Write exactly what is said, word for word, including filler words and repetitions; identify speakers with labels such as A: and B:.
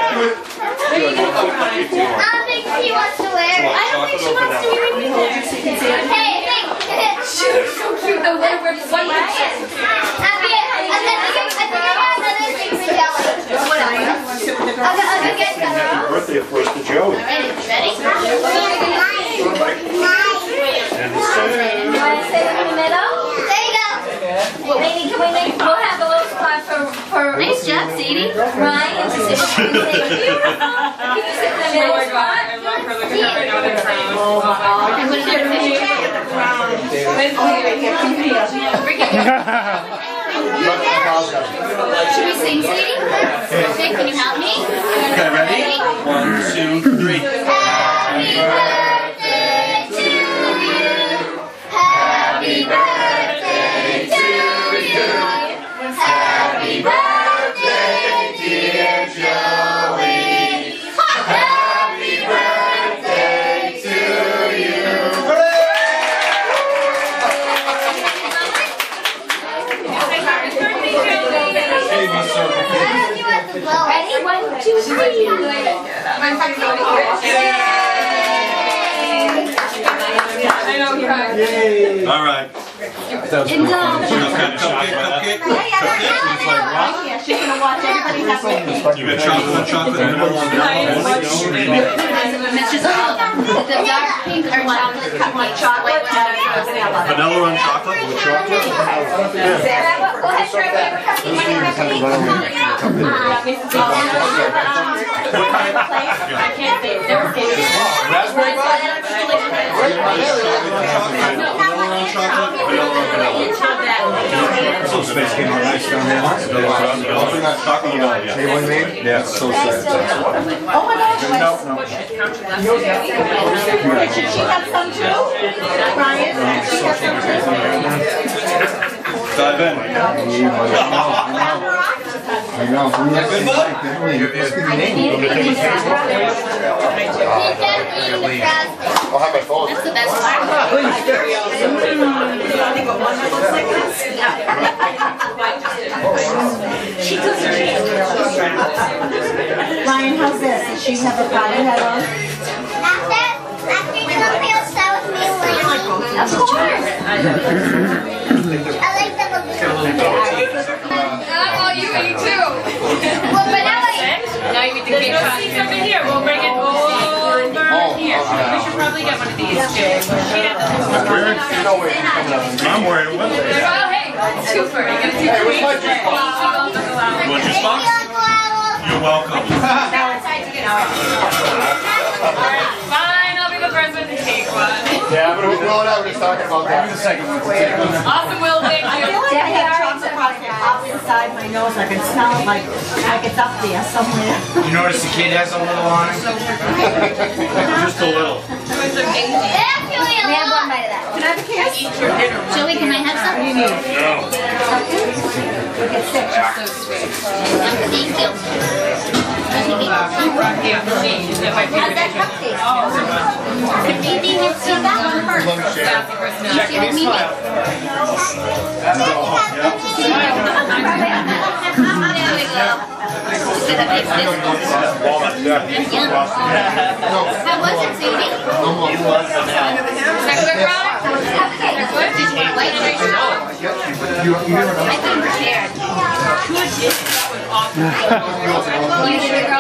A: don't think he wants to wear it.
B: I don't think she wants to wear anything.
A: Hey, hey.
B: She's so cute. The one where one
A: I think I got another thing for Jelly. What else? I'll go, I'll go get some.
C: Happy birthday, of course, to Joey.
A: Ready? Ready?
C: And the second.
B: You want to sit in the middle?
A: There you go.
B: Well, maybe, can we make, we'll have a little spot for, for
A: Nice job, Sadie.
B: Ryan to sit. Can you sit in the middle spot?
D: I love her looking at her now in the crown.
A: I'm going to do it. Should we sing, Sadie? Okay, can you help me?
C: Okay, ready? One, two, three.
A: Happy birthday to you. Happy birthday to you. Happy birthday, dear Joey. Happy birthday to you.
C: Baby's so confused.
B: Ready? One, two, three.
D: I know, you're right.
C: Yay! All right. That was
B: And,
C: pretty
B: um,
C: funny. She was kind of cupcake, cupcake. Cupcake. She's like, what?
B: Yeah, she's gonna watch everybody have
C: You got chocolate, chocolate, and vanilla on
A: It's just all the dark pink or chocolate cupcake chocolate.
C: vanilla on chocolate with chocolate.
B: Sarah, go ahead, try whatever cupcake you want to
C: What kind of?
B: I can't say it. Never say it.
C: Raspberry pie? Vanilla on chocolate, vanilla on vanilla. So space came out nice down there. Chocolate vanilla, yeah.
E: You know what I mean?
C: Yeah, it's so sad.
B: Oh my gosh.
C: No, no.
B: Should she have some too? Ryan?
C: Dive in.
E: I know. We have to like that. Let's get the name. I'll have my phone.
A: That's the best part.
B: Ryan, how's this? Does she have a powder head on?
A: After, after you come here, start with me, Lily.
B: Of course.
A: I like the look.
D: Oh, you eat too.
A: Well, but now I...
D: Now you get the cake shot. See something here. We'll bring it over here. We should probably get one of these too.
C: I'm wearing one.
D: Oh, hey, two for you. Get two for each day.
C: You want your box? You're welcome.
D: Now it's time to get out. Alright, fine. I'll be the first one to take one.
E: Yeah, but we'll blow it out. We're just talking about that.
C: The second one.
D: Awesome, Will. Thank you.
B: Daddy, I have chocolate frosting up inside my nose. I can smell it like, like it's up there somewhere.
F: You notice the kid has a little on him?
C: Just a little.
A: Actually, a
B: May I have one
A: lot.
B: bite of that? Can I have a kiss?
A: Joey, can I have some?
B: What do you need?
C: No.
B: Look at six.
D: So sweet.
A: Thank you.
D: Yeah, is that my
B: How's
D: favorite
B: that
D: dish?
B: cup taste?
A: Maybe you see that one first.
D: Sassy personality.
A: Give me it. There we go. Sit up like this. Yeah. How was it, Sadie?
D: Is that good, Ron?
A: Okay. Did you like it? I couldn't prepare. You did it, girl.